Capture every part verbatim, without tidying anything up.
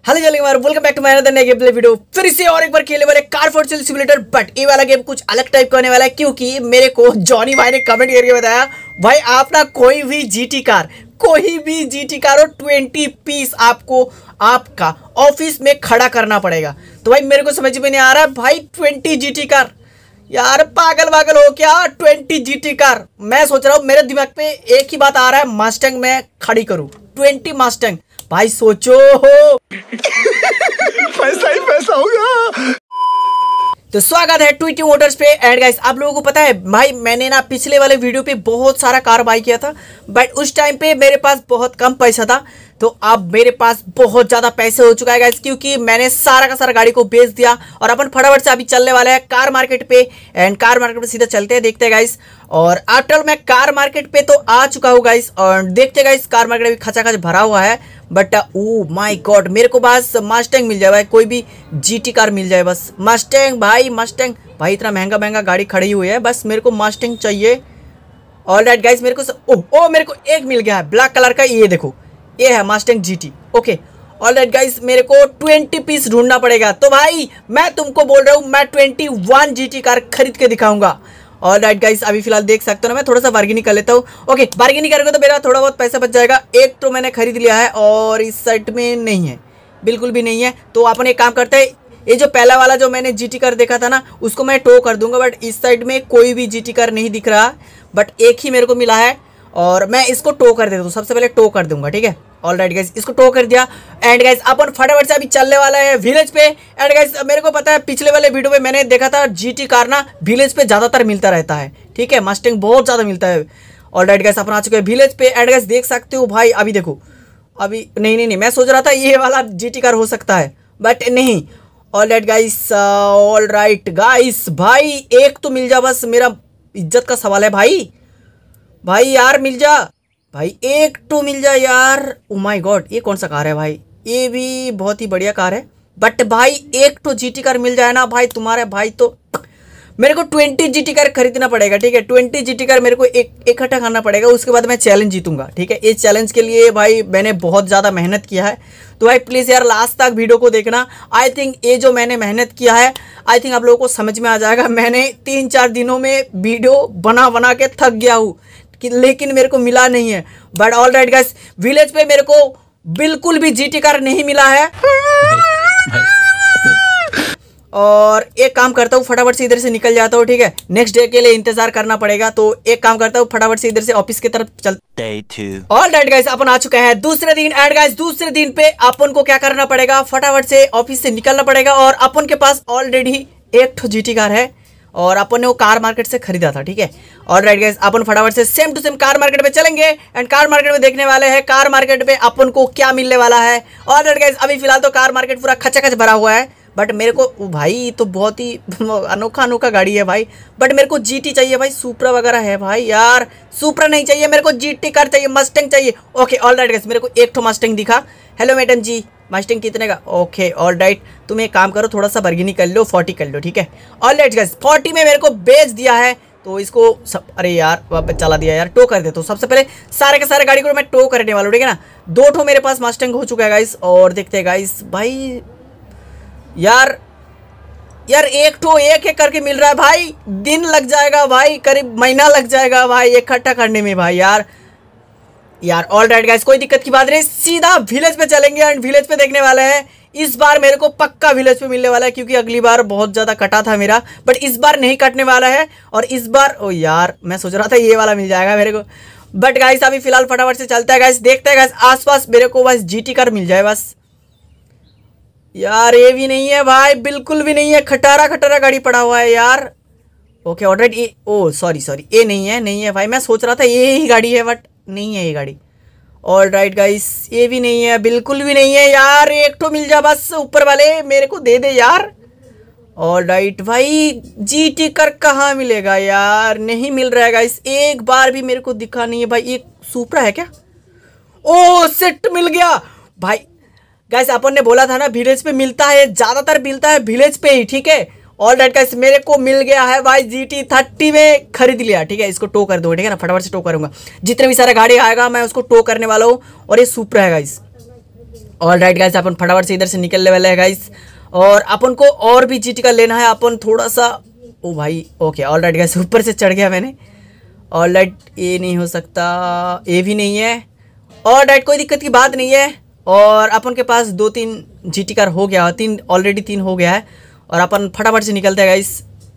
Hello जल्दी welcome back to my another नई game play video. फिर से और एक बार खेलने वाले car for sale simulator, but ये वाला गेम कुछ अलग टाइप का होने वाला है क्योंकि मेरे को जॉनी भाई ने कमेंट करके बताया भाई आप ना कोई भी जीटी कार कोई भी जीटी कार और ट्वेंटी पीस आपको आपका ऑफिस में खड़ा करना पड़ेगा। तो भाई मेरे को समझ में नहीं आ रहा भाई ट्वेंटी जीटी कार, यार पागल पागल हो क्या? Twenty GT car. मैं सोच रहा हूँ मेरे दिमाग पे एक ही बात आ रहा है, मस्टैंग में खड़ी करूँ ट्वेंटी मस्टैंग। भाई सोचो हो पैसा ही पैसा होगा। तो स्वागत है ट्वेंटी मोटर्स पे। एंड गाइस आप लोगों को पता है भाई मैंने ना पिछले वाले वीडियो पे बहुत सारा कार बाई किया था, बट उस टाइम पे मेरे पास बहुत कम पैसा था। तो अब मेरे पास बहुत ज़्यादा पैसे हो चुका है गाइस क्योंकि मैंने सारा का सारा गाड़ी को बेच दिया और अपन फटाफट से अभी चलने वाले हैं कार मार्केट पे। एंड कार मार्केट पे सीधा चलते हैं, देखते हैं गाइस। और आफ्टर मैं कार मार्केट पे तो आ चुका हूँ गाइस और देखते हैं गाइस कार मार्केट अभी खचा खच भरा हुआ है। बट ओ माय गॉड मेरे को बस मस्टैंग मिल जाए भाई, कोई भी जीटी कार मिल जाए बस। मस्टैंग भाई मस्टैंग भाई इतना महंगा महंगा गाड़ी खड़ी हुई है, बस मेरे को मस्टैंग चाहिए। ऑलराइट गाइस मेरे को स... ओ, ओ मेरे को एक मिल गया है ब्लैक कलर का, ये देखो ये है Mustang GT. Okay alright guys मेरे को ट्वेंटी पीस ढूंढना पड़ेगा। तो भाई मैं तुमको बोल रहा हूँ मैं ट्वेंटी वन जीटी कार खरीद के दिखाऊंगा। ऑलराइट गाइस अभी फिलहाल देख सकते हो ना, मैं थोड़ा सा बार्गेनिंग कर लेता हूँ। ओके बार्गेनिंग करेंगे तो मेरा थोड़ा बहुत पैसा बच जाएगा। एक तो मैंने खरीद लिया है और इस साइड में नहीं है, बिल्कुल भी नहीं है। तो अपन एक काम करते हैं, ये जो पहला वाला जो मैंने जीटी कार देखा था ना उसको मैं टो कर दूंगा, बट इस साइड में कोई भी जीटी कार नहीं दिख रहा, बट एक ही मेरे को मिला है और मैं इसको टो कर देता हूँ। सबसे पहले टो कर दूंगा, ठीक है। ऑलराइट गाइस इसको टो कर दिया। एंड गाइस अपन फटाफट से अभी चलने वाला है विलेज पे। एंड गाइस मेरे को पता है पिछले वाले वीडियो में मैंने देखा था जीटी कार ना विलेज पे ज़्यादातर मिलता रहता है, ठीक है। मस्टैंग बहुत ज़्यादा मिलता है। ऑलराइट गाइस अपन आ चुके हैं विलेज पे। एंड गाइस देख सकते हो भाई अभी देखो, अभी नहीं नहीं नहीं मैं सोच रहा था ये वाला जीटी कार हो सकता है बट नहीं। ऑलराइट गाइस ऑलराइट गाइस भाई एक तो मिल जा बस, मेरा इज्जत का सवाल है भाई। भाई यार मिल जा भाई, एक तो मिल जा यार। ओ माय गॉड ये कौन सा कार है भाई? ये भी बहुत ही बढ़िया कार है, बट भाई एक तो जीटी कार मिल जाए ना भाई तुम्हारे भाई, तो मेरे को ट्वेंटी जीटी कार खरीदना पड़ेगा, ठीक है। ट्वेंटी जीटी कार मेरे को एक इकट्ठा करना पड़ेगा, उसके बाद मैं चैलेंज जीतूंगा, ठीक है। इस चैलेंज के लिए भाई मैंने बहुत ज़्यादा मेहनत किया है, तो भाई प्लीज़ यार लास्ट तक वीडियो को देखना। आई थिंक ये जो मैंने मेहनत किया है आई थिंक आप लोगों को समझ में आ जाएगा। मैंने तीन चार दिनों में वीडियो बना बना के थक गया हूँ लेकिन मेरे को मिला नहीं है। बट ऑलराइट गाइस विलेज पे मेरे को बिल्कुल भी जीटी कार नहीं मिला है। और एक काम करता हूँ फटाफट से इधर से निकल जाता हूँ, ठीक है। नेक्स्ट डे के लिए इंतजार करना पड़ेगा, तो एक काम करता हूँ फटाफट से इधर से ऑफिस की तरफ चल। ऑलराइट गाइस अपन आ चुके हैं दूसरे दिन। एंड गाइस दूसरे दिन पे अपन को क्या करना पड़ेगा, फटाफट से ऑफिस से निकलना पड़ेगा। और अपन के पास ऑलरेडी एक ठो जीटी कार है और अपन ने वो कार मार्केट से खरीदा था, ठीक है। ऑलराइट गाइस अपन फटाफट से same to same car market पे चलेंगे एंड कार मार्केट में देखने वाले हैं कार मार्केट पे अपन को क्या मिलने वाला है। ऑलराइट गाइस अभी फिलहाल तो कार मार्केट पूरा खचाखच भरा हुआ है, बट मेरे को भाई तो बहुत ही अनोखा अनोखा गाड़ी है भाई, बट मेरे को जीटी चाहिए भाई। सुपरा वगैरह है भाई यार, सुपरा नहीं चाहिए मेरे को, जीटी कार चाहिए, मस्टैंग चाहिए। ओके ऑलराइट गाइस मेरे को एक ठो मस्टैंग दिखा। हेलो मैडम जी मस्टैंग कितने का? ओके ऑलराइट तुम एक काम करो थोड़ा सा बर्गिनी कर लो, फोर्टी कर लो, ठीक है। ऑलराइट गाइस फोर्टी में मेरे को बेच दिया है, तो इसको सब अरे यार वापस चला दिया यार, टो कर दे। तो सबसे पहले सारे के सारे गाड़ी को मैं टो करने वाला हूँ, ठीक है ना। दो ठो मेरे पास मस्टैंग हो चुका है गाइस और देखते हैं गाइस भाई यार यार एक ठो एक एक करके मिल रहा है भाई, दिन लग जाएगा भाई, करीब महीना लग जाएगा भाई इकट्ठा करने में भाई यार यार। ऑलराइट गाइस कोई दिक्कत की बात नहीं, सीधा विलेज पे चलेंगे एंड विलेज पे देखने वाले हैं। इस बार मेरे को पक्का विलेज पे मिलने वाला है क्योंकि अगली बार बहुत ज़्यादा कटा था मेरा, बट इस बार नहीं कटने वाला है। और इस बार ओ यार मैं सोच रहा था ये वाला मिल जाएगा मेरे को, बट गाइस अभी फिलहाल फटाफट से चलता है गाइस, देखते हैं गाइस आसपास मेरे को बस जीटी कार मिल जाए बस। यार ये भी नहीं है भाई, बिल्कुल भी नहीं है, खटारा खटारा गाड़ी पड़ा हुआ है यार। ओके ऑलराइट ये ओ सॉरी सॉरी ये नहीं है नहीं है भाई, मैं सोच रहा था ये ही गाड़ी है बट नहीं है ये गाड़ी। ऑलराइट गाइस ये भी नहीं है, बिल्कुल भी नहीं है यार। एक तो मिल जा बस, ऊपर वाले मेरे को दे दे यार। ऑलराइट भाई जीटी कार कहाँ मिलेगा यार, नहीं मिल रहा है गाइस, एक बार भी मेरे को दिखा नहीं है भाई। ये सुपरा है क्या? ओ सेट मिल गया भाई। गाइस अपन ने बोला था ना विलेज पे मिलता है, ज़्यादातर मिलता है विलेज पे ही, ठीक है। ऑलराइट गाइस मेरे को मिल गया है भाई जीटी थर्टी में खरीद लिया, ठीक है। इसको टो कर दो, ठीक है ना, फटाफट से टो करूंगा। जितने भी सारा गाड़ी आएगा मैं उसको टो करने वाला हूँ। और ये सुपरा है गाइस, ऑल राइट गाइस, अपन फटाफट से इधर से निकलने वाले हैं गाइस। और अपन को और भी जीटी का लेना है। अपन थोड़ा सा, ओ भाई ओके ऑल राइट गाइस, ऊपर से चढ़ गया मैंने। ऑल राइट, ये नहीं हो सकता, ये भी नहीं है। ऑल राइट, कोई दिक्कत की बात नहीं है। और अपन के पास दो तीन जीटी कार हो गया, तीन ऑलरेडी तीन हो गया है। और अपन फटाफट से निकलते हैं गाइस।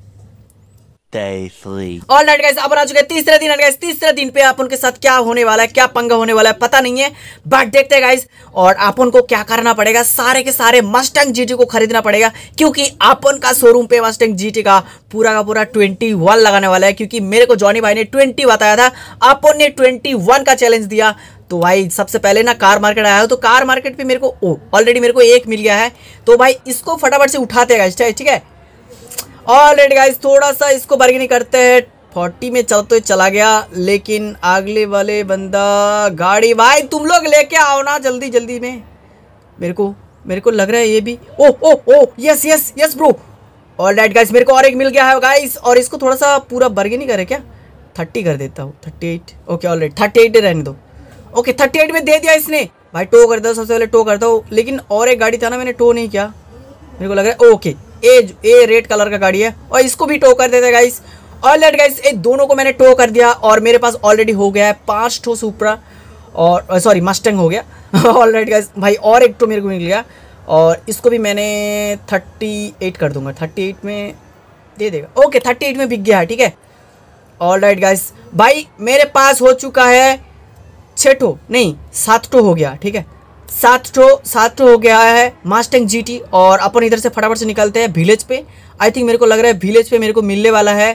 ऑल राइट गाइस, अपन आ चुके हैं तीसरे दिन। गाइस तीसरे दिन पे अपन के साथ क्या होने वाला है, क्या पंगा होने वाला है पता नहीं है, बट देखते हैं गाइस। और अपन को क्या करना पड़ेगा, सारे के सारे मस्टैंग जीटी को खरीदना पड़ेगा, क्योंकि अपन का शोरूम पे मस्टैंग जीटी का पूरा का पूरा ट्वेंटी वन लगाने वाला है। क्योंकि मेरे को जॉनी भाई ने ट्वेंटी बताया था, अपन ने ट्वेंटी वन का चैलेंज दिया। तो भाई सबसे पहले ना कार मार्केट आया हो, तो कार मार्केट पे मेरे को ओ ऑलरेडी मेरे को एक मिल गया है। तो भाई इसको फटाफट से उठाते हैं गाइस, ठीक है। ऑलरेडी गाइस थोड़ा सा इसको बार्गेनिंग करते हैं। फोर्टी में चलते चला गया, लेकिन अगले वाले बंदा गाड़ी, भाई तुम लोग लेके आओ ना जल्दी जल्दी में। मेरे को मेरे को लग रहा है ये भी, oh oh oh yes yes yes bro. Alright guys, मेरे को और एक मिल गया है गाइस। और इसको थोड़ा सा पूरा बार्गेनिंग करे क्या, थर्टी कर देता हूँ, thirty eight okay alright, thirty eight रहने दो। ओके थर्टी एट में दे दिया इसने। भाई टो कर दो, सबसे पहले टो करता हूँ। लेकिन और एक गाड़ी था ना, मैंने टो नहीं किया, मेरे को लग रहा है। Okay uh uh red colour का गाड़ी है, और इसको भी टो कर देते गाइस। ऑलराइट गाइस, ये दोनों को मैंने टो कर दिया। और मेरे पास ऑलरेडी हो गया है पांच ठो सुपरा, और सॉरी मस्टैंग हो गया। ऑलराइट गाइस, भाई और एक तो मेरे को मिल गया। और इसको भी मैंने थर्टी एट कर दूंगा, थर्टी एट में दे देगा। ओके थर्टी एट में बिक गया है, ठीक है। ऑलराइट गाइस, भाई मेरे पास हो चुका है छः ठो नहीं सात ठो हो गया, ठीक है। सात ठो सात ठो हो गया है मस्टैंग जीटी। और अपन इधर से फटाफट से निकलते हैं विलेज पे। आई थिंक मेरे को लग रहा है विलेज पे मेरे को मिलने वाला है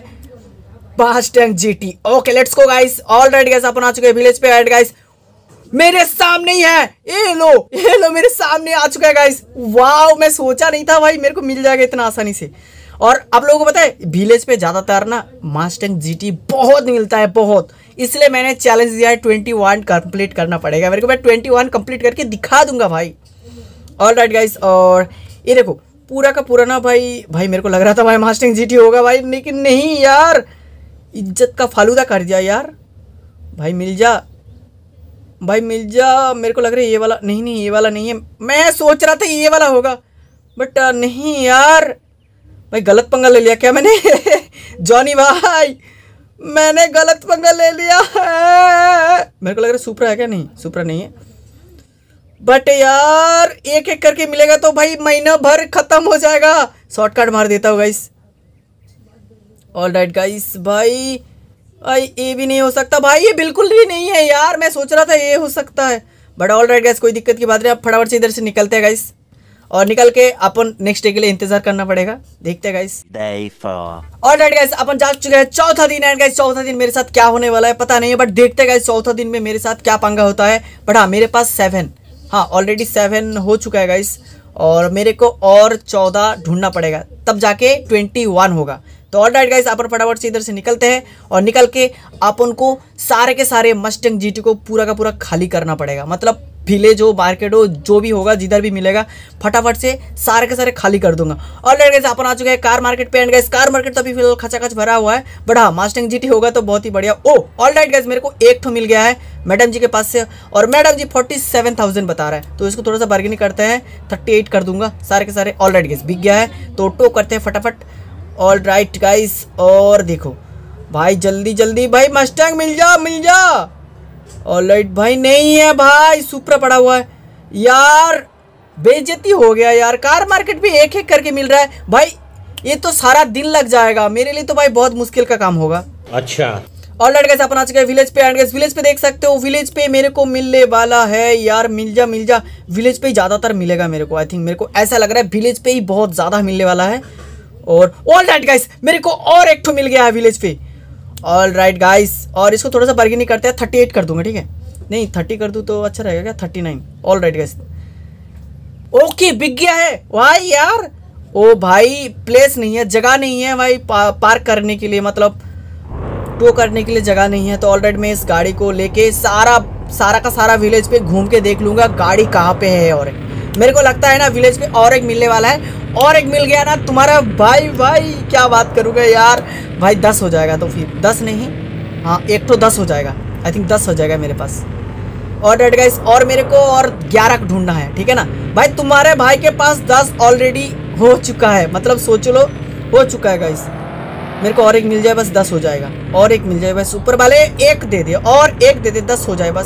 Mustang GT. Okay let's go guys. Alright guys, अपन आ चुके हैं विलेज पे। एड गाइस मेरे सामने ही है, ये लो ये लो मेरे सामने आ चुका है गाइस। वाओ, मैं सोचा नहीं था भाई मेरे को मिल जाएगा इतना आसानी से। और आप लोगों को पता है विलेज पे ज्यादातर ना मस्टैंग जीटी बहुत मिलता है, बहुत। इसलिए मैंने चैलेंज दिया है ट्वेंटी वन कंप्लीट करना पड़ेगा मेरे को। मैं ट्वेंटी वन कंप्लीट करके दिखा दूंगा भाई। ऑलराइट गाइस, और ये देखो पूरा का पूरा ना भाई भाई मेरे को लग रहा था भाई मस्टैंग जीटी होगा भाई, लेकिन नहीं यार, इज्जत का फालूदा कर दिया यार। भाई मिल जा भाई मिल जा। मेरे को लग रहा है ये वाला नहीं, नहीं ये वाला नहीं है। मैं सोच रहा था ये वाला होगा, बट नहीं यार, भाई गलत पंगा ले लिया क्या मैंने? जॉनी भाई मैंने गलत पंगा ले लिया है। मेरे को लग रहा है सुपरा है क्या, नहीं सुपरा नहीं है। बट यार एक एक करके मिलेगा तो भाई महीना भर खत्म हो जाएगा। शॉर्टकट मार देता हूँ गाइस। ऑलराइट गाइस, भाई भाई ये भी नहीं हो सकता भाई, ये बिल्कुल भी नहीं है यार। मैं सोच रहा था ये हो सकता है, बट ऑलराइट गाइस कोई दिक्कत की बात नहीं। आप फटाफट से इधर से निकलते हैं गाइस, और निकल के अपन नेक्स्ट डे के लिए इंतजार करना पड़ेगा। देखते हैं गाइस। ऑलराइट गाइस, अपन जा चुके हैं चौथा दिन। एंड गाइस चौथा दिन मेरे साथ क्या होने वाला है पता नहीं है, बट देखते हैं गाइस चौथा दिन में मेरे साथ क्या पंगा होता है। बट हाँ मेरे पास सेवन, हाँ ऑलरेडी सेवन हो चुका है गाइस। और मेरे को और चौदह ढूंढना पड़ेगा, तब जाके ट्वेंटी वन होगा। तो ऑलराइट गाइस, अपन फटाफट से इधर से निकलते हैं। और निकल के अपन को सारे के सारे मस्टैंग जीटी को पूरा का पूरा खाली करना पड़ेगा। मतलब विलेज हो, मार्केट हो, जो भी होगा, जिधर भी मिलेगा फटाफट से सारे के सारे खाली कर दूंगा। ऑलराइट गाइस, अपन आ चुके हैं कार मार्केट पे। एंड गाइस कार मार्केट तो अभी फिलहाल खचाखच भरा हुआ है, बट हाँ मस्टैंग जीटी होगा तो बहुत ही बढ़िया। ओ ऑलराइट गाइस, मेरे को एक ठो मिल गया है मैडम जी के पास से, और madam ji forty seven thousand बता रहा है। तो इसको थोड़ा सा बार्गेनिंग करते हैं, थर्टी एट कर दूंगा सारे के सारे। ऑलराइट गाइस बिक गया है, तो टो करते हैं फटाफट। ऑलराइट गाइस, और देखो भाई जल्दी जल्दी भाई मस्टैंग मिल जा मिल जा। ऑलराइट भाई नहीं है भाई, सुपरा पड़ा हुआ है यार, बेइज्जती हो गया यार। कार मार्केट भी एक एक करके मिल रहा है भाई, ये तो सारा दिन लग जाएगा मेरे लिए, तो भाई बहुत मुश्किल का काम होगा। अच्छा ऑलराइट गाइस, अपन आ चुके हैं विलेज पे। एंड गाइस विलेज पे देख सकते हो, विलेज पे मेरे को मिलने वाला है यार, मिल जा मिल जा। विलेज पे ही ज्यादातर मिलेगा मेरे को, आई थिंक मेरे को ऐसा लग रहा है विलेज पे ही बहुत ज्यादा मिलने वाला है। और ऑलराइट गाइस, मेरे को और एक ठो मिल गया है विलेज पे। ऑलराइट गाइस, और इसको थोड़ा सा बार्गेनिंग करते हैं, थर्टी एट कर दूंगा, ठीक है। नहीं थर्टी कर दूं तो अच्छा रहेगा क्या, thirty nine. Alright guys, okay बिक गया है भाई यार। ओ भाई प्लेस नहीं है, जगह नहीं है भाई पा, पार्क करने के लिए, मतलब टो करने के लिए जगह नहीं है। तो ऑलराइट मैं इस गाड़ी को लेके सारा सारा का सारा विलेज पे घूम के देख लूंगा गाड़ी कहाँ पे है। और मेरे को लगता है ना विलेज पे और एक मिलने वाला है, और एक मिल गया ना तुम्हारा भाई। भाई क्या बात करूँगा यार भाई, दस हो जाएगा तो फिर दस नहीं, हाँ एक तो दस हो जाएगा, आई थिंक दस हो जाएगा मेरे पास। ऑलराइट गाइस, और मेरे को और ग्यारह ढूंढना है, ठीक है ना भाई। तुम्हारे भाई के पास दस ऑलरेडी हो चुका है, मतलब सोच लो हो चुका है गाइस। मेरे को और एक मिल जाए बस, दस हो जाएगा। और एक मिल जाए बस, ऊपर वाले एक दे दे, और एक दे दे, दस हो जाए बस।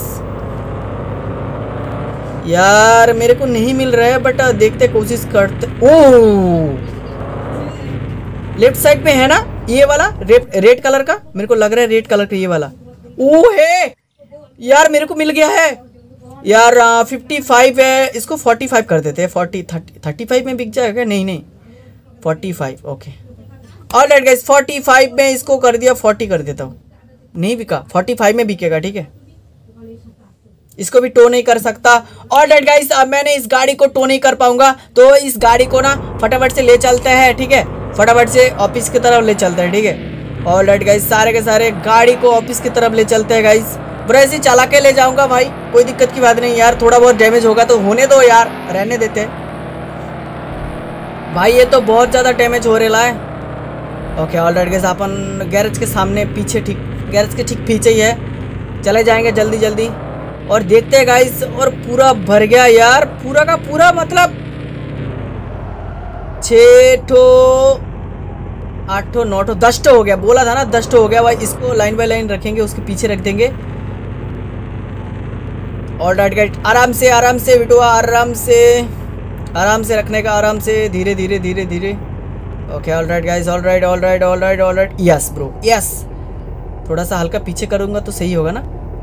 यार मेरे को नहीं मिल रहा है, बट देखते कोशिश करते। ओह लेफ्ट साइड पे है ना ये वाला रेड रेड कलर का, मेरे को लग रहा है रेड कलर का ये वाला। ओ है यार, मेरे को मिल गया है यार। फिफ्टी फाइव है, इसको फोर्टी फाइव कर देते हैं। फोर्टी थर्टी थर्टी फाइव में बिक जाएगा? नहीं नहीं forty five, okay alright guys. Forty five में इसको कर दिया, फोर्टी कर देता हूँ। नहीं बिका, फोर्टी फाइव में बिकेगा, ठीक है। इसको भी टो नहीं कर सकता। ऑलराइट गाइस, अब मैंने इस गाड़ी को टो नहीं कर पाऊंगा, तो इस गाड़ी को ना फटाफट से ले चलते हैं, ठीक है। फटाफट से ऑफिस की तरफ ले चलते हैं, ठीक है। ऑलराइट गाइस, सारे के सारे गाड़ी को ऑफिस की तरफ ले चलते हैं गाइस। बस ऐसे चला के ले जाऊंगा भाई, कोई दिक्कत की बात नहीं यार। थोड़ा बहुत डैमेज होगा तो होने दो यार, रहने देते हैं भाई। ये तो बहुत ज़्यादा डैमेज हो रहा है। ओके ऑलराइट गाइस, अपन गैरेज के सामने पीछे, ठीक गैरेज के ठीक पीछे ही है। चले जाएंगे जल्दी जल्दी और देखते हैं गाइस। और पूरा भर गया यार, पूरा का पूरा, मतलब छः ठो आठ ठो नौ ठो दस ठो हो गया। बोला था ना दस ठो हो गया भाई। इसको लाइन बाय लाइन रखेंगे, उसके पीछे रख देंगे। ऑलराइट गाइस, आराम से आराम से बिटुआ, आराम से आराम से रखने का, आराम से, धीरे धीरे धीरे धीरे। Okay alright guys, alright alright alright alright, yes bro yes. थोड़ा सा हल्का पीछे करूंगा तो सही होगा ना,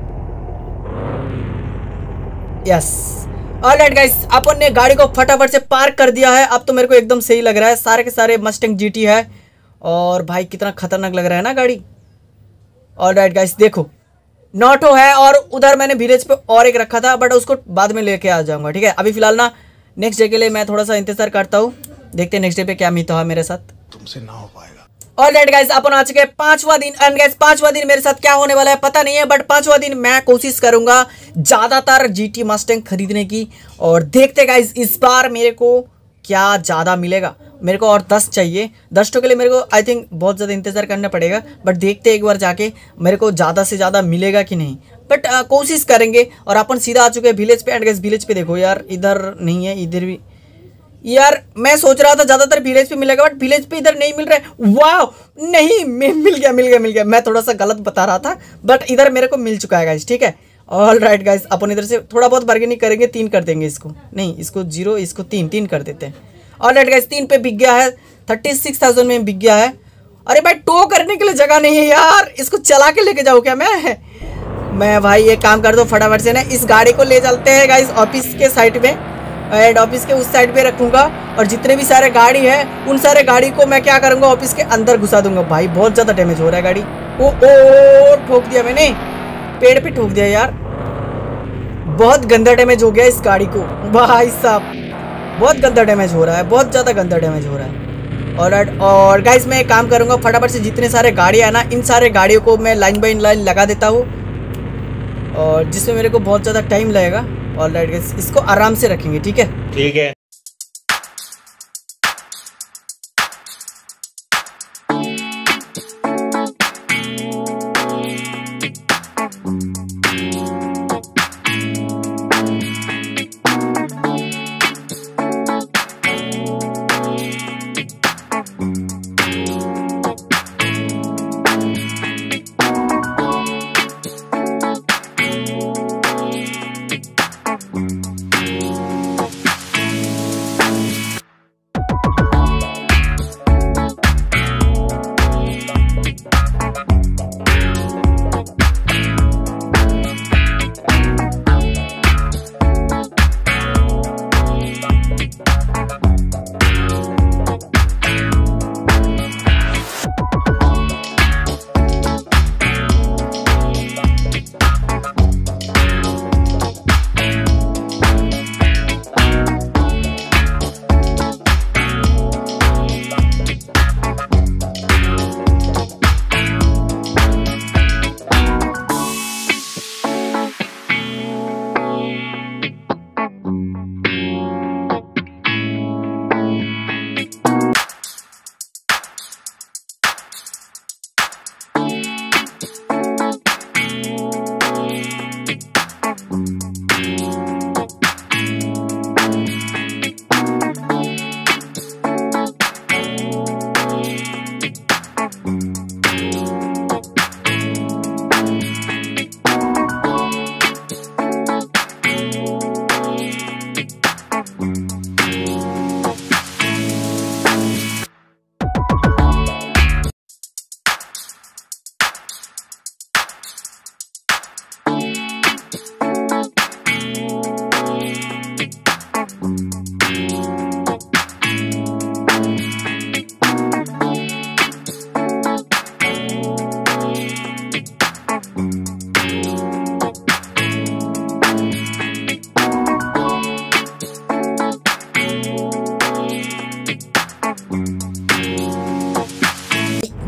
यस। ऑलराइट गाइस, अपन ने गाड़ी को फटाफट से पार्क कर दिया है। अब तो मेरे को एकदम सही लग रहा है। सारे के सारे मस्टैंग जीटी है, और भाई कितना खतरनाक लग रहा है ना गाड़ी। ऑलराइट गाइस, देखो नॉटो है, और उधर मैंने विलेज पे और एक रखा था, बट उसको बाद में लेके आ जाऊंगा, ठीक है। अभी फिलहाल ना नेक्स्ट डे के लिए मैं थोड़ा सा इंतजार करता हूँ। देखते हैं नेक्स्ट डे पे क्या मिलता है मेरे साथ। तुमसे ना हो पाएगा। ऑलराइट गाइस, अपन आ चुके हैं पांचवा दिन। एंड गाइस, पांचवा दिन मेरे साथ क्या होने वाला है पता नहीं है, बट पांचवा दिन मैं कोशिश करूंगा ज्यादातर जीटी मस्टैंग खरीदने की। और देखते गाइस इस बार मेरे को क्या ज्यादा मिलेगा। मेरे को और दस चाहिए, दस टो के लिए मेरे को आई थिंक बहुत ज़्यादा इंतज़ार करना पड़ेगा, बट देखते एक बार जाके मेरे को ज़्यादा से ज़्यादा मिलेगा कि नहीं, बट uh, कोशिश करेंगे। और अपन सीधा आ चुके हैं विलेज पे। एंड गाइस, विलेज पे देखो यार, इधर नहीं है, इधर भी यार। मैं सोच रहा था ज़्यादातर विलेज पे मिलेगा, बट विलेज पे इधर नहीं मिल रहा है। वाह, नहीं मिल गया मिल गया मिल गया। मैं थोड़ा सा गलत बता रहा था, बट इधर मेरे को मिल चुका है गाइस, ठीक है। ऑल राइट गाइस, अपन इधर से थोड़ा बहुत बार्गेनिंग करेंगे, तीन कर देंगे इसको, नहीं इसको जीरो, इसको तीन, तीन कर देते हैं। ऑल राइट गाइस, तीन पे बिक गया है, थर्टी सिक्स थाउजेंड में बिक गया है। अरे भाई, टो करने के लिए जगह नहीं है यार, इसको चला के लेके जाऊँ क्या मैं मैं भाई ये काम कर दो फटाफट से ना, इस गाड़ी को ले चलते हैं गाइस ऑफिस के साइड में। एंड ऑफिस के उस साइड पे रखूंगा, और जितने भी सारे गाड़ी है उन सारे गाड़ी को मैं क्या करूंगा, ऑफिस के अंदर घुसा दूंगा। भाई बहुत ज़्यादा डैमेज हो रहा है गाड़ी। ओ ओ ठोक दिया मैंने, पेड़ पे ठोक दिया यार। बहुत गंदा डैमेज हो गया इस गाड़ी को भाई साहब, बहुत गंदा डैमेज हो रहा है, बहुत ज़्यादा गंदा डैमेज हो रहा है। ऑलराइट, और गाइस मैं एक काम करूंगा, फटाफट से जितने सारे गाड़ियाँ है ना, इन सारे गाड़ियों को मैं लाइन बाई लाइन लगा देता हूँ, और जिसमें मेरे को बहुत ज़्यादा टाइम लगेगा। ऑलराइट गाइस, इसको आराम से रखेंगे, ठीक है ठीक है।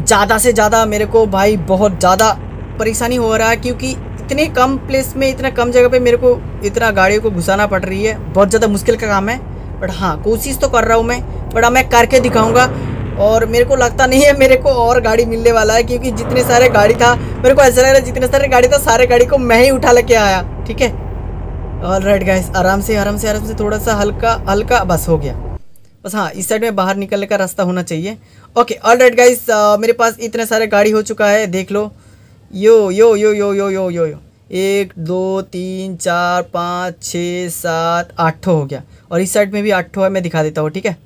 ज़्यादा से ज़्यादा मेरे को भाई बहुत ज़्यादा परेशानी हो रहा है, क्योंकि इतने कम प्लेस में इतना कम जगह पे मेरे को इतना गाड़ियों को घुसाना पड़ रही है। बहुत ज़्यादा मुश्किल का काम है, बट हाँ कोशिश तो कर रहा हूँ मैं, बट मैं करके दिखाऊँगा। और मेरे को लगता नहीं है मेरे को और गाड़ी मिलने वाला है, क्योंकि जितने सारे गाड़ी था मेरे को ऐसा लग रहा है जितने सारे गाड़ी था सारे गाड़ी को मैं ही उठा लेके आया। ठीक है, ऑलराइट गाइस, आराम से आराम से आराम से थोड़ा सा हल्का हल्का, बस हो गया बस। हाँ इस साइड में बाहर निकलने का रास्ता होना चाहिए। ओके ऑलराइट गाइस, मेरे पास इतने सारे गाड़ी हो चुका है, देख लो। यो यो यो यो यो यो यो यो एक दो तीन चार पाँच छः सात आठ हो गया, और इस साइड में भी आठ है, मैं दिखा देता हूँ। ठीक है,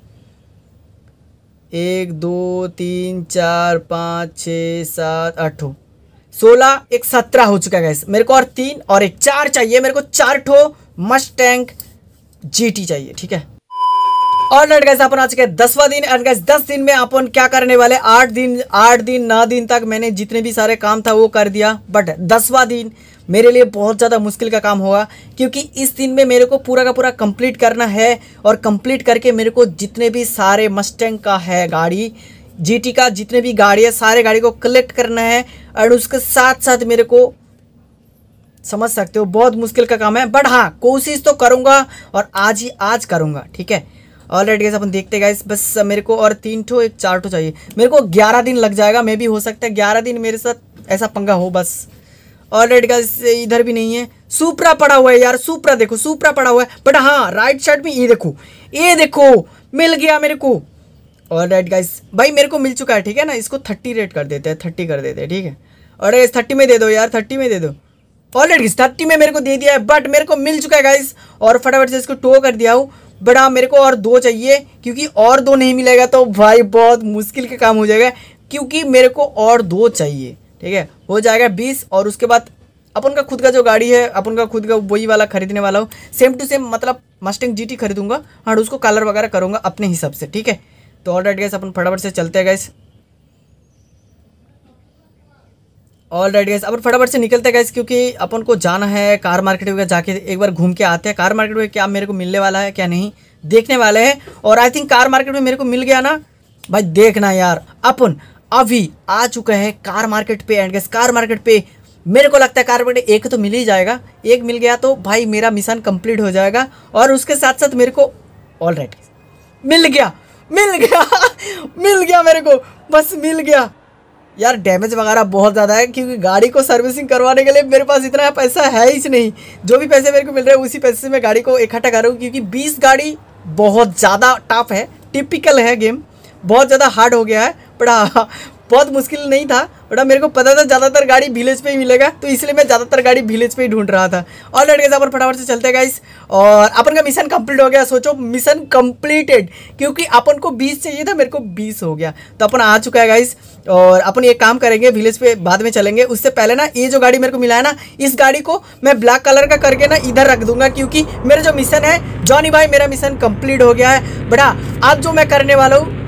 एक दो तीन चार पाँच छः सात आठ सोलह, एक सत्रह हो चुका है गाइस। मेरे को और तीन और एक चार चाहिए, मेरे को चार ठो मस्टैंग जीटी चाहिए। ठीक है, और लेट गाइस अपन आ चुके हैं दसवां दिन। और गाइस दस दिन में अपन क्या करने वाले, आठ दिन आठ दिन नौ दिन तक मैंने जितने भी सारे काम था वो कर दिया, बट दसवां दिन मेरे लिए बहुत ज़्यादा मुश्किल का काम होगा, क्योंकि इस दिन में मेरे को पूरा का पूरा कंप्लीट करना है। और कंप्लीट करके मेरे को जितने भी सारे मस्टैंग का है गाड़ी, जीटी का जितने भी गाड़ी है सारे गाड़ी को कलेक्ट करना है। और उसके साथ साथ मेरे को, समझ सकते हो बहुत मुश्किल का काम है, बट हाँ कोशिश तो करूँगा और आज ही आज करूँगा। ठीक है, ऑलराइट गाइस अपन देखते गाइस, बस मेरे को और तीन ठो एक चार ठो चाहिए, मेरे को ग्यारह दिन लग जाएगा, मे भी हो सकता है ग्यारह दिन मेरे साथ ऐसा पंगा हो बस। ऑलराइट गाइस इधर भी नहीं है, सुपरा पड़ा हुआ है यार, सुपरा देखो सुपरा पड़ा हुआ है, बट हाँ राइट साइड में ये देखो, ये देखो मिल गया मेरे को। ऑलराइट गाइस भाई मेरे को मिल चुका है। ठीक है ना, इसको थर्टी रेट कर देते हैं, थर्टी कर देते हैं। ठीक है, और गाइस थर्टी में दे दो यार, थर्टी में दे दो। ऑलराइट गाइस थर्टी में मेरे को दे दिया है, बट मेरे को मिल चुका है गाइस, और फटाफट से इसको टो कर दिया हूँ। बड़ा मेरे को और दो चाहिए, क्योंकि और दो नहीं मिलेगा तो भाई बहुत मुश्किल का काम हो जाएगा, क्योंकि मेरे को और दो चाहिए। ठीक है, हो जाएगा बीस, और उसके बाद अपन का खुद का जो गाड़ी है, अपन का खुद का वही वाला खरीदने वाला हूँ, सेम टू सेम, मतलब मस्टैंग जीटी खरीदूंगा। हाँ उसको कलर वगैरह करूँगा अपने हिसाब से। ठीक है, तो ऑलराइट गाइस अपन फटाफट से चलते हैं गाइस। ऑलराइट गाइस अपन फटाफट से निकलते हैं गाइस, क्योंकि अपन को जाना है कार मार्केट वगैरह, जाके एक बार घूम के आते हैं। कार मार्केट में क्या मेरे को मिलने वाला है क्या नहीं देखने वाले हैं। और आई थिंक कार मार्केट में मेरे को मिल गया ना भाई, देखना यार अपन अभी आ चुके हैं कार मार्केट पे। एंड गाइस कार मार्केट पे मेरे को लगता है कार मार्केट एक तो मिल ही जाएगा, एक मिल गया तो भाई मेरा मिशन कंप्लीट हो जाएगा। और उसके साथ साथ मेरे को ऑलराइट मिल गया मिल गया मिल गया मेरे को, बस मिल गया यार। डैमेज वगैरह बहुत ज़्यादा है, क्योंकि गाड़ी को सर्विसिंग करवाने के लिए मेरे पास इतना पैसा है ही नहीं। जो भी पैसे मेरे को मिल रहे हैं उसी पैसे से मैं गाड़ी को इकट्ठा कर रहा हूँ, क्योंकि बीस गाड़ी बहुत ज़्यादा टफ है, टिपिकल है गेम, बहुत ज़्यादा हार्ड हो गया है। बड़ा बहुत मुश्किल नहीं था, बड़ा मेरे को पता था ज़्यादातर गाड़ी विलेज पे ही मिलेगा, तो इसलिए मैं ज़्यादातर गाड़ी विलेज पे ही ढूंढ रहा था। और लड़के अपन फटाफट से चलते गाइस, और अपन का मिशन कंप्लीट हो गया। सोचो मिशन कंप्लीटेड, क्योंकि अपन को बीस चाहिए था, मेरे को बीस हो गया, तो अपन आ चुका है गाइस। और अपन एक काम करेंगे, विलेज पे बाद में चलेंगे, उससे पहले ना ये जो गाड़ी मेरे को मिला है ना, इस गाड़ी को मैं ब्लैक कलर का करके ना इधर रख दूंगा, क्योंकि मेरा जो मिशन है जॉनी भाई, मेरा मिशन कंप्लीट हो गया है। बड़ा आज जो मैं करने वाला हूँ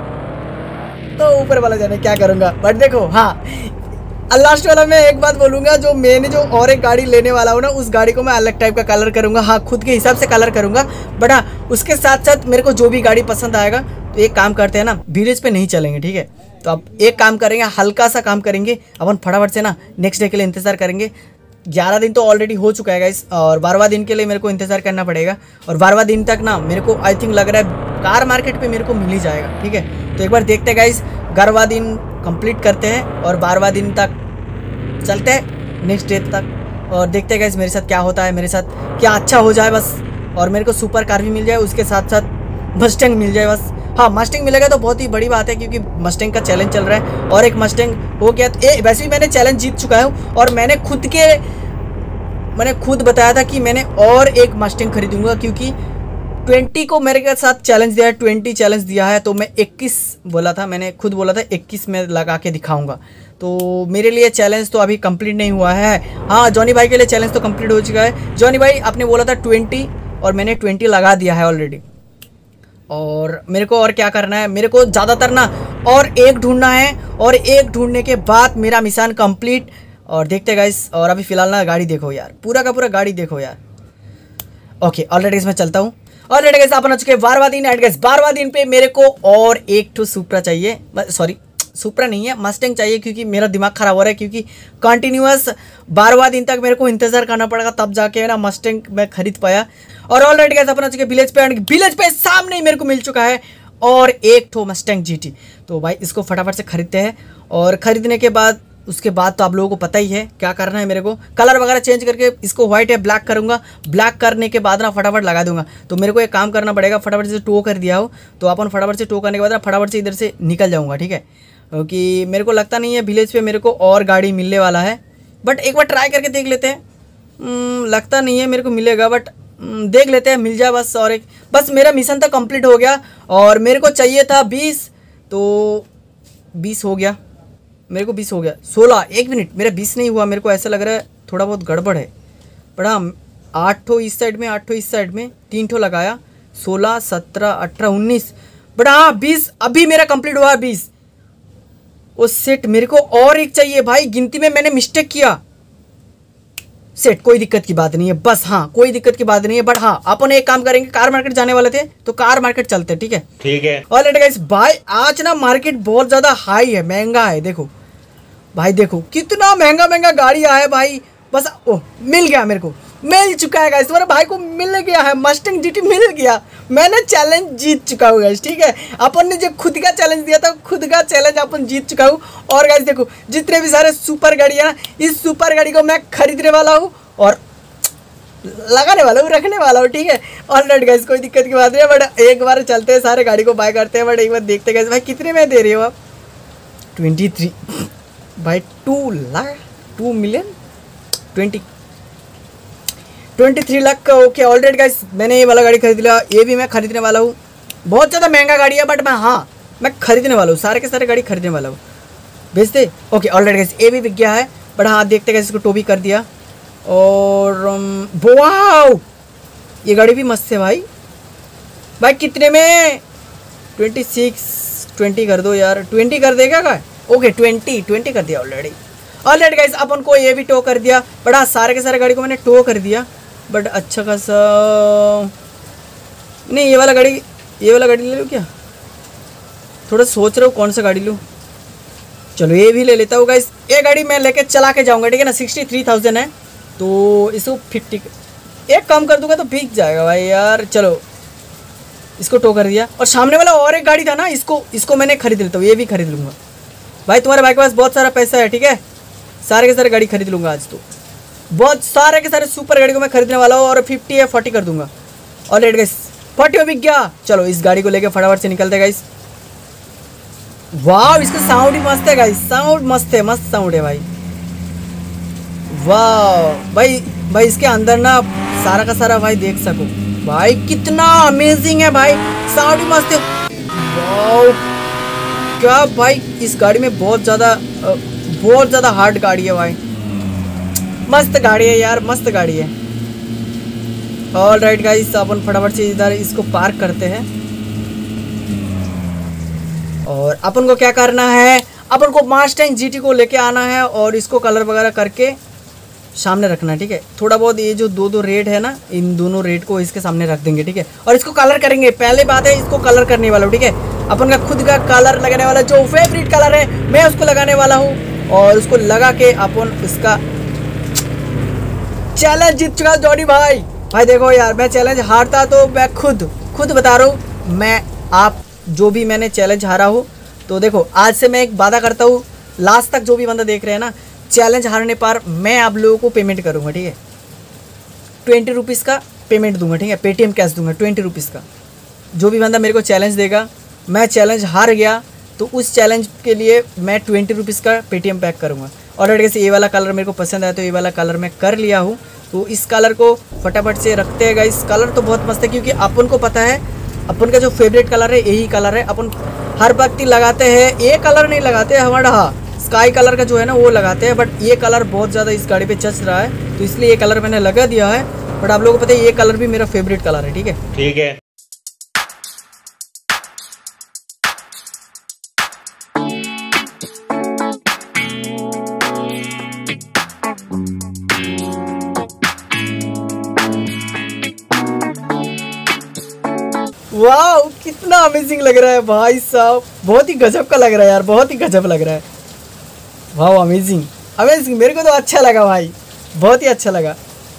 तो ऊपर वाला जाने क्या करूँगा, बट देखो हाँ लास्ट वाला मैं एक बात बोलूँगा, जो मैंने जो और एक गाड़ी लेने वाला हूँ ना, उस गाड़ी को मैं अलग टाइप का कलर करूँगा। हाँ खुद के हिसाब से कलर करूँगा, बट हाँ उसके साथ साथ मेरे को जो भी गाड़ी पसंद आएगा, तो एक काम करते हैं ना, विलेज पे नहीं चलेंगे। ठीक है, तो अब एक काम करेंगे, हल्का सा काम करेंगे अपन फटाफट से ना, नेक्स्ट डे के लिए इंतज़ार करेंगे। ग्यारह दिन तो ऑलरेडी हो चुका है गाइस, और बारहवां दिन के लिए मेरे को इंतज़ार करना पड़ेगा। और बारहवां दिन तक ना मेरे को आई थिंक लग रहा है कार मार्केट पे मेरे को मिल ही जाएगा। ठीक है, तो एक बार देखते हैं गाइस, ग्यारहवां दिन कंप्लीट करते हैं और बारहवां दिन तक चलते हैं नेक्स्ट डे तक, और देखते हैं गाइस मेरे साथ क्या होता है, मेरे साथ क्या अच्छा हो जाए बस। और मेरे को सुपर कार भी मिल जाए, उसके साथ साथ मस्टैंग मिल जाए बस। हाँ मस्टैंग मिलेगा तो बहुत ही बड़ी बात है, क्योंकि मस्टैंग का चैलेंज चल रहा है, और एक मस्टैंग हो गया तो ए, वैसे भी मैंने चैलेंज जीत चुका हूँ, और मैंने खुद के मैंने खुद बताया था कि मैंने और एक मस्टैंग खरीदूंगा, क्योंकि ट्वेंटी को मेरे साथ चैलेंज दिया है, ट्वेंटी चैलेंज दिया है, तो मैं इक्कीस बोला था, मैंने खुद बोला था इक्कीस में लगा के दिखाऊंगा। तो मेरे लिए चैलेंज तो अभी कंप्लीट नहीं हुआ है। हाँ जॉनी भाई के लिए चैलेंज तो कंप्लीट हो चुका है। जॉनी भाई आपने बोला था ट्वेंटी, और मैंने ट्वेंटी लगा दिया है ऑलरेडी। और मेरे को और क्या करना है, मेरे को ज़्यादातर ना और एक ढूंढना है, और एक ढूंढने के बाद मेरा मिशन कंप्लीट। और देखते गाइस, और अभी फिलहाल ना गाड़ी देखो यार, पूरा का पूरा गाड़ी देखो यार। ओके ऑलरेडी इसमें चलता हूँ। ऑलरेडी गाइस अपन आ चुके बारहवां दिन। एंड गाइस बारहवां दिन पे मेरे को और एक ठो सुपरा चाहिए, सॉरी सुपरा नहीं है, मस्टैंग चाहिए क्योंकि मेरा दिमाग खराब हो रहा है, क्योंकि कंटिन्यूअस बारह दिन तक मेरे को इंतजार करना पड़ेगा, तब जाके ना मस्टैंग मैं खरीद पाया। और ऑलरेडी गाइस अपन आ चुके विलेज पे, विलेज पे सामने ही मेरे को मिल चुका है और एक ठो मस्टैंग जीटी। तो भाई इसको फटाफट से खरीदते हैं, और खरीदने के बाद उसके बाद तो आप लोगों को पता ही है क्या करना है। मेरे को कलर वगैरह चेंज करके इसको व्हाइट या ब्लैक करूंगा, ब्लैक करने के बाद ना फटाफट लगा दूंगा। तो मेरे को एक काम करना पड़ेगा, फटाफट से टो कर दिया हो तो अपन फटाफट से टो करने के बाद ना फटाफट से इधर से निकल जाऊंगा, ठीक है। क्योंकि मेरे को लगता नहीं है विलेज पे मेरे को और गाड़ी मिलने वाला है, बट एक बार ट्राई करके देख लेते हैं। लगता नहीं है मेरे को मिलेगा, बट देख लेते हैं, मिल जाए बस। और एक बस मेरा मिशन तो कंप्लीट हो गया, और मेरे को चाहिए था बीस, तो बीस हो गया, मेरे को बीस हो गया। सोलह, एक मिनट, मेरा बीस नहीं हुआ, मेरे को ऐसा लग रहा है थोड़ा बहुत गड़बड़ है। पर हाँ, आठ ठो इस साइड में, आठ ठो इस साइड में, तीन ठो लगाया, सोलह, सत्रह, अठारह, उन्नीस, बट हाँ बीस अभी मेरा कंप्लीट हुआ है, बीस। ओ सेट, मेरे को और एक चाहिए भाई, गिनती में मैंने मिस्टेक किया। सेट, कोई दिक्कत की बात नहीं है, बस हाँ कोई दिक्कत की बात नहीं है। बट हाँ अपन एक काम करेंगे, कार मार्केट जाने वाले थे तो कार मार्केट चलते हैं, ठीक है। ठीक है। ऑलराइट गाइस, भाई आज ना मार्केट बहुत ज्यादा हाई है, महंगा है। देखो भाई, देखो कितना महंगा महंगा गाड़ी आया है भाई। बस ओह, मिल गया, मेरे को मिल चुका है गाइस, तुम्हारे भाई को मिल गया है, मस्टैंग जीटी मिल गया। मैंने चैलेंज जीत चुका हूँ गाइस, ठीक है। अपन ने जो खुद का चैलेंज दिया था, खुद का चैलेंज अपन जीत चुका हूँ। और गाइस देखो, जितने भी सारे सुपर गाड़ी है ना, इस सुपर गाड़ी को मैं खरीदने वाला हूँ और लगाने वाला हूँ, रखने वाला हूँ, ठीक है। ऑलराइट गाइस, कोई दिक्कत की बात नहीं है, बट एक बार चलते हैं, सारे गाड़ी को बाय करते हैं। बट एक बार देखते हैं भाई कितने में दे रही हो आप। ट्वेंटी थ्री भाई, two lakh, two million, twenty twenty three lakh का। ओके ऑलरेडी गाइस, मैंने ये वाला गाड़ी खरीद लिया, ये भी मैं खरीदने वाला हूँ। बहुत ज़्यादा महंगा गाड़ी है, बट मैं हाँ मैं खरीदने वाला हूँ, सारे के सारे गाड़ी खरीदने वाला हूँ। भेजते ओके ऑलरेडी गाइस, ये भी बिक गया है। बट हाँ देखते गाइस, इसको टो भी कर दिया। और वाओ, ये गाड़ी भी मस्त है भाई। भाई कितने में? ट्वेंटी सिक्स, ट्वेंटी कर दो यार, ट्वेंटी कर देगा क्या? ओके ट्वेंटी, ट्वेंटी कर दिया ऑलरेडी। ऑलरेडी गाइस, अपन को ये भी टो कर दिया। बट हाँ सारे के सारे गाड़ी को मैंने टो कर दिया। बट अच्छा खासा नहीं, ये वाला गाड़ी, ये वाला गाड़ी ले लूँ क्या? थोड़ा सोच रहा हूँ कौन सा गाड़ी लूँ। चलो ये भी ले लेता हूँ गाइस। ये गाड़ी मैं लेके चला के जाऊँगा, ठीक है ना। सिक्सटी थ्री थाउजेंड है, तो इसको फिफ्टी एक कम कर दूंगा तो बिक जाएगा भाई यार। चलो इसको टो कर दिया। और सामने वाला और एक गाड़ी था ना, इसको इसको मैंने खरीद लेता हूँ, ये भी खरीद लूँगा भाई। तुम्हारे भाई के पास बहुत सारा पैसा है, ठीक है। सारे के सारे गाड़ी खरीद लूँगा आज, तो बहुत सारे के सारे सुपर गाड़ी को मैं खरीदने वाला हूँ। और फिफ्टी या फोर्टी कर दूंगा। ऑलरेडी गाइस फोर्टी में बिक गया। चलो इस गाड़ी को लेके फटाफट से निकलते हैं गाइस। वाह, इसका साउंड ही मस्त है गाइस, साउंड मस्त है, मस्त साउंड है भाई। वाह भाई, भाई इसके अंदर ना सारा का सारा भाई देख सको भाई, कितना अमेजिंग है भाई, साउंड ही मस्त है। वाह क्या भाई, इस गाड़ी में बहुत ज़्यादा बहुत ज़्यादा हार्ड गाड़ी है भाई। मस्त गाड़ी है यार, मस्त गाड़ी है। ऑल राइट गाइस, अपन फटाफट से इधर इसको पार्क करते हैं। और अपन को क्या करना है, अपन को मस्टैंग जीटी को लेके आना है और इसको कलर वगैरह करके सामने रखना है, ठीक है। थोड़ा बहुत ये जो दो दो रेड है ना, इन दोनों रेड को इसके सामने रख देंगे, ठीक है। और इसको कलर करेंगे। पहले बात है, इसको कलर करने वाला हूँ, ठीक है। अपन का खुद का कलर लगाने वाला, जो फेवरेट कलर है मैं उसको लगाने वाला हूँ। और उसको लगा के अपन इसका चैलेंज जीत चुका जॉनी भाई। भाई देखो यार, मैं चैलेंज हारता तो मैं खुद खुद बता रहा हूँ, मैं आप जो भी मैंने चैलेंज हारा हो, तो देखो आज से मैं एक वादा करता हूँ, लास्ट तक जो भी बंदा देख रहे हैं ना, चैलेंज हारने पर मैं आप लोगों को पेमेंट करूँगा, ठीक है। ट्वेंटी रुपीज़ का पेमेंट दूंगा, ठीक है। पेटीएम कैश दूंगा ट्वेंटी रुपीज़ का। जो भी बंदा मेरे को चैलेंज देगा, मैं चैलेंज हार गया तो उस चैलेंज के लिए मैं ट्वेंटी रुपीज़ का पेटीएम पैक करूँगा। ऑलरेडी से ये वाला कलर मेरे को पसंद आया तो ये वाला कलर मैं कर लिया हूँ। तो इस कलर को फटाफट से रखते हैं गाइस। कलर तो बहुत मस्त है, क्योंकि अपन को पता है अपन का जो फेवरेट कलर है यही कलर है। अपन हर वक्त लगाते हैं, ये कलर नहीं लगाते हमारा, हाँ स्काई कलर का जो है ना वो लगाते हैं। बट ये कलर बहुत ज़्यादा इस गाड़ी पे चल रहा है, तो इसलिए ये कलर मैंने लगा दिया है। बट आप लोगों को पता है ये कलर भी मेरा फेवरेट कलर है, ठीक है। ठीक है। वाह कितना अमेजिंग लग रहा है भाई साहब, बहुत ही गजब का लग रहा है यार, बहुत ही गजब लग रहा है। वाह अमेजिंग अमेजिंग, मेरे को तो अच्छा लगा भाई, बहुत ही अच्छा लगा।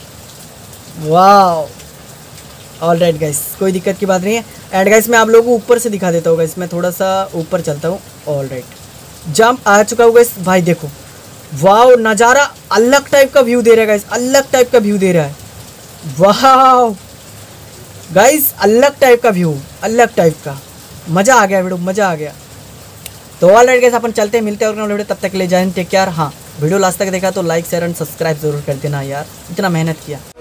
वाह ऑल राइट गाइस, कोई दिक्कत की बात नहीं है। एंड गाइस मैं आप लोगों को ऊपर से दिखा देता हूँ गाइस, मैं थोड़ा सा ऊपर चलता हूँ। ऑल राइट जंप आ चुका हूँ गाइस, भाई देखो वाह नज़ारा अलग टाइप का व्यू दे रहा है गाइस, अलग टाइप का व्यू दे रहा है। वाह गाइस अलग टाइप का व्यू, अलग टाइप का, मज़ा आ गया वीडियो, मज़ा आ गया। तो ऑल राइट गाइस अपन चलते हैं, मिलते हैं और वीडियो, तब तक ले जाए टेक केयर। हाँ वीडियो लास्ट तक देखा तो लाइक शेयर एंड सब्सक्राइब जरूर कर देना यार, इतना मेहनत किया।